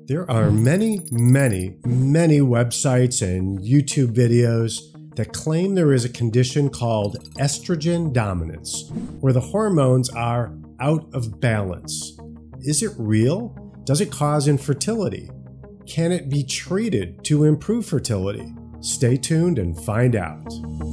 There are many websites and YouTube videos that claim there is a condition called estrogen dominance, where the hormones are out of balance. Is it real? Does it cause infertility? Can it be treated to improve fertility? Stay tuned and find out.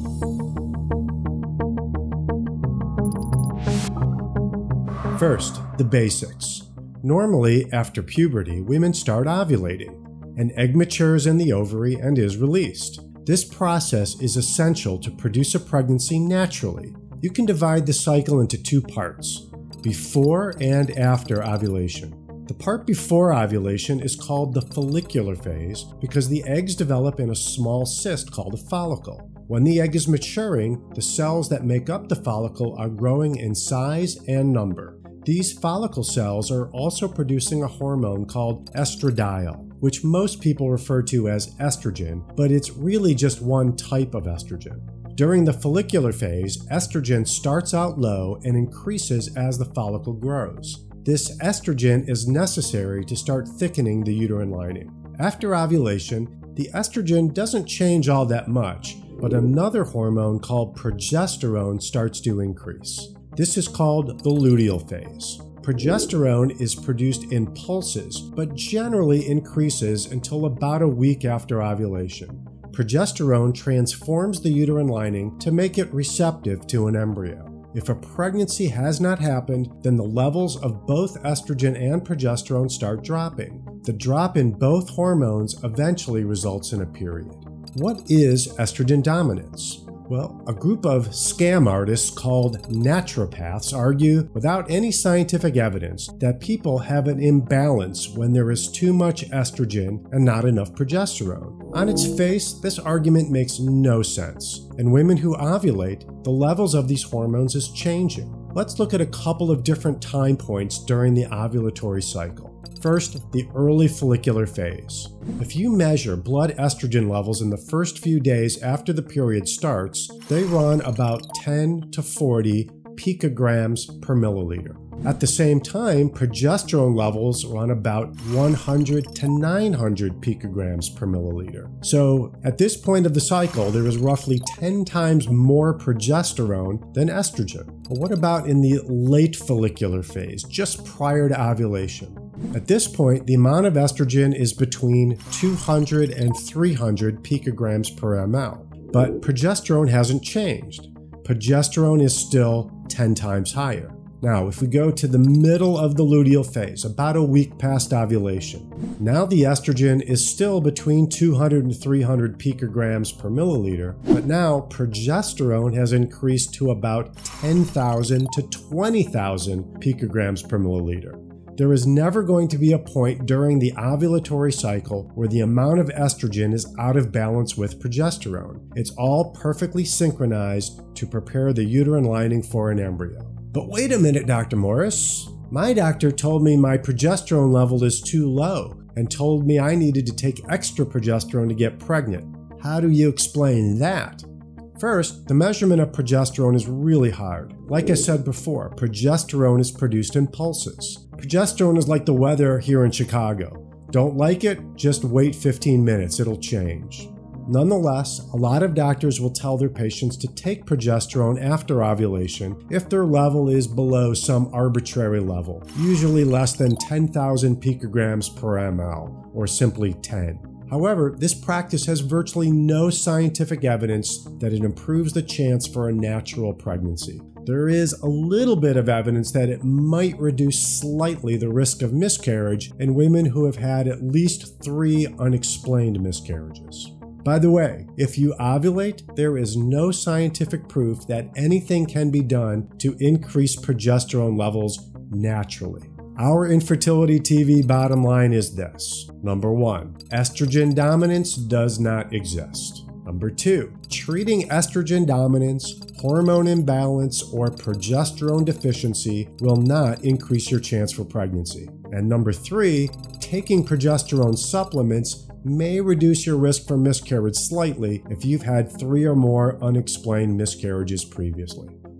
First, the basics. Normally, after puberty, women start ovulating. An egg matures in the ovary and is released. This process is essential to produce a pregnancy naturally. You can divide the cycle into two parts, before and after ovulation. The part before ovulation is called the follicular phase because the eggs develop in a small cyst called a follicle. When the egg is maturing, the cells that make up the follicle are growing in size and number. These follicle cells are also producing a hormone called estradiol, which most people refer to as estrogen, but it's really just one type of estrogen. During the follicular phase, estrogen starts out low and increases as the follicle grows. This estrogen is necessary to start thickening the uterine lining. After ovulation, the estrogen doesn't change all that much, but another hormone called progesterone starts to increase. This is called the luteal phase. Progesterone is produced in pulses, but generally increases until about a week after ovulation. Progesterone transforms the uterine lining to make it receptive to an embryo. If a pregnancy has not happened, then the levels of both estrogen and progesterone start dropping. The drop in both hormones eventually results in a period. What is estrogen dominance? Well, a group of scam artists called naturopaths argue, without any scientific evidence, that people have an imbalance when there is too much estrogen and not enough progesterone. On its face, this argument makes no sense. In women who ovulate, the levels of these hormones is changing. Let's look at a couple of different time points during the ovulatory cycle. First, the early follicular phase. If you measure blood estrogen levels in the first few days after the period starts, they run about 10 to 40 picograms per milliliter. At the same time, progesterone levels run about 100 to 900 picograms per milliliter. So at this point of the cycle, there is roughly 10 times more progesterone than estrogen. But what about in the late follicular phase, just prior to ovulation? At this point, the amount of estrogen is between 200 and 300 picograms per ml. But progesterone hasn't changed. Progesterone is still 10 times higher. Now, if we go to the middle of the luteal phase, about a week past ovulation, now the estrogen is still between 200 and 300 picograms per milliliter, but now progesterone has increased to about 10,000 to 20,000 picograms per milliliter. There is never going to be a point during the ovulatory cycle where the amount of estrogen is out of balance with progesterone. It's all perfectly synchronized to prepare the uterine lining for an embryo. But wait a minute, Dr. Morris. My doctor told me my progesterone level is too low and told me I needed to take extra progesterone to get pregnant. How do you explain that? First, the measurement of progesterone is really hard. Like I said before, progesterone is produced in pulses. Progesterone is like the weather here in Chicago. Don't like it? Just wait 15 minutes, it'll change. Nonetheless, a lot of doctors will tell their patients to take progesterone after ovulation if their level is below some arbitrary level, usually less than 10,000 picograms per ml, or simply 10. However, this practice has virtually no scientific evidence that it improves the chance for a natural pregnancy. There is a little bit of evidence that it might reduce slightly the risk of miscarriage in women who have had at least 3 unexplained miscarriages. By the way, if you ovulate, there is no scientific proof that anything can be done to increase progesterone levels naturally. Our Infertility TV bottom line is this. Number 1, estrogen dominance does not exist. Number 2, treating estrogen dominance, hormone imbalance, or progesterone deficiency will not increase your chance for pregnancy. And number 3, taking progesterone supplements may reduce your risk for miscarriage slightly if you've had 3 or more unexplained miscarriages previously.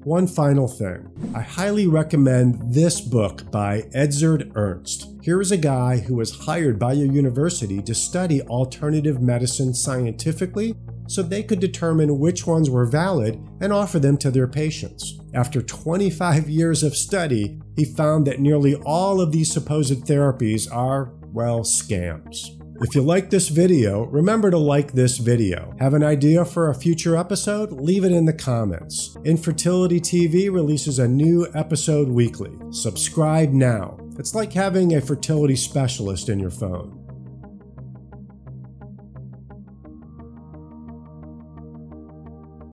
One final thing. I highly recommend this book by Edzard Ernst. Here is a guy who was hired by a university to study alternative medicine scientifically so they could determine which ones were valid and offer them to their patients. After 25 years of study, he found that nearly all of these supposed therapies are, well, scams. If you like this video, remember to like this video. Have an idea for a future episode? Leave it in the comments. InfertilityTV releases a new episode weekly. Subscribe now. It's like having a fertility specialist in your phone.